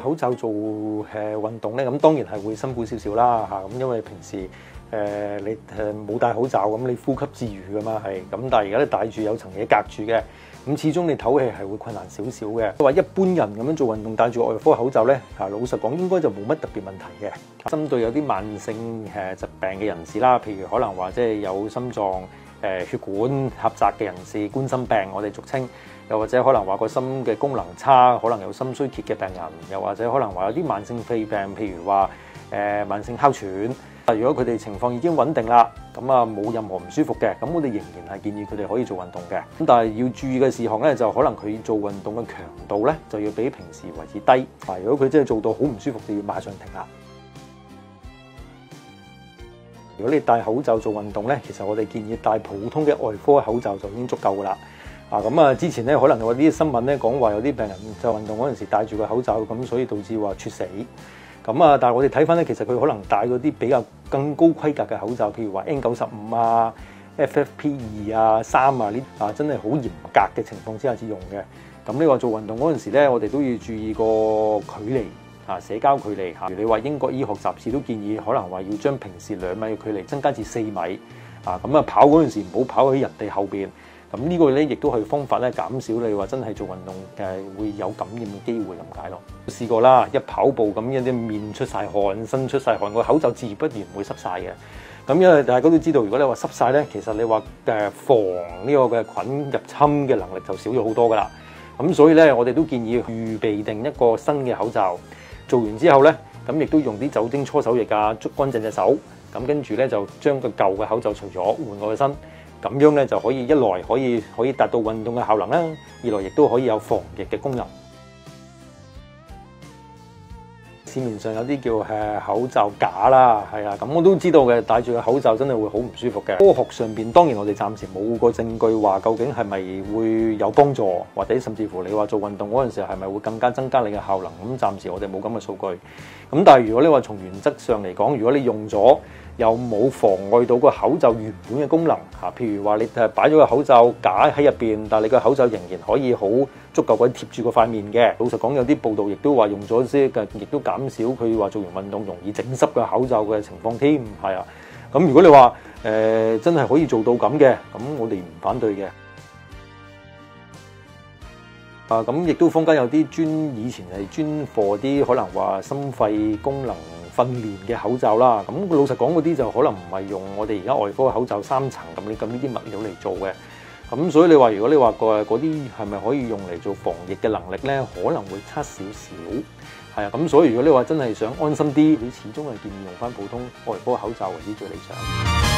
口罩做運動咧，咁當然係會辛苦少少啦嚇。咁因為平時你冇戴口罩，咁你呼吸自如噶嘛係。咁但係而家咧戴住有層嘢隔住嘅，咁始終你唞氣係會困難少少嘅。話一般人咁樣做運動戴住外科口罩咧，老實講應該就冇乜特別問題嘅。針對有啲慢性疾病嘅人士啦，譬如可能話即係有心臟血管狹窄嘅人士，冠心病我哋俗稱，又或者可能話個心嘅功能差，可能有心衰竭嘅病人，又或者可能話有啲慢性肺病，譬如話慢性哮喘。如果佢哋情況已經穩定啦，咁冇任何唔舒服嘅，咁我哋仍然係建議佢哋可以做運動嘅。咁但係要注意嘅事項咧，就可能佢做運動嘅強度咧，就要比平時為之低。如果佢真係做到好唔舒服，就要馬上停啦。如果你戴口罩做運動咧，其實我哋建議戴普通嘅外科口罩就已經足夠噶啦。之前咧可能有啲新聞咧講話有啲病人就運動嗰陣時戴住個口罩，咁所以導致話猝死。但係我哋睇翻咧，其實佢可能戴嗰啲比較更高規格嘅口罩，譬如話 N95 啊、FFP2 啊、3啊呢真係好嚴格嘅情況之下至用嘅。咁你話做運動嗰陣時咧，我哋都要注意個距離社交距離嚇。你話英國醫學雜誌都建議，可能話要將平時2米嘅距離增加至4米。跑嗰陣時唔好跑喺人哋後邊。咁呢個咧亦都係方法咧，減少你話真係做運動會有感染嘅機會咁解咯。試過啦，一跑步咁一啲面出晒汗、身出晒汗，個口罩自然不然會濕晒嘅。咁因為大家都知道，如果你話濕晒咧，其實你話防呢個嘅菌入侵嘅能力就少咗好多噶啦。咁所以咧，我哋都建議預備定一個新嘅口罩。做完之後咧，咁亦都用啲酒精搓手液捽乾淨隻手。咁跟住咧就將個舊嘅口罩除咗，換過去身。咁樣咧就可以一來可以達到運動嘅效能啦，二來亦都可以有防疫嘅功能。市面上有啲叫口罩架啦，咁我都知道嘅，戴住個口罩真係會好唔舒服嘅。科學上邊當然我哋暫時冇個證據話究竟係咪會有幫助，或者甚至乎你話做運動嗰陣時候係咪會更加增加你嘅效能？咁暫時我哋冇咁嘅數據。咁但係如果你話從原則上嚟講，如果你用咗又冇妨礙到個口罩原本嘅功能譬如話你擺咗個口罩架喺入邊，但係你個口罩仍然可以好足夠咁貼住個塊面嘅。老實講，有啲報道亦都話用咗啲亦都減少佢話做完運動容易整濕個口罩嘅情況添。咁如果你話真係可以做到咁嘅，咁我哋唔反對嘅。咁亦都坊間有啲以前係專貨啲可能話心肺功能訓練嘅口罩啦。咁老實講，嗰啲就可能唔係用我哋而家外科口罩3層咁呢啲物料嚟做嘅。咁所以你話如果你話嗰啲係咪可以用嚟做防疫嘅能力咧，可能會差少少。咁所以如果你話真係想安心啲，你始終係建議用翻普通外科口罩為之最理想。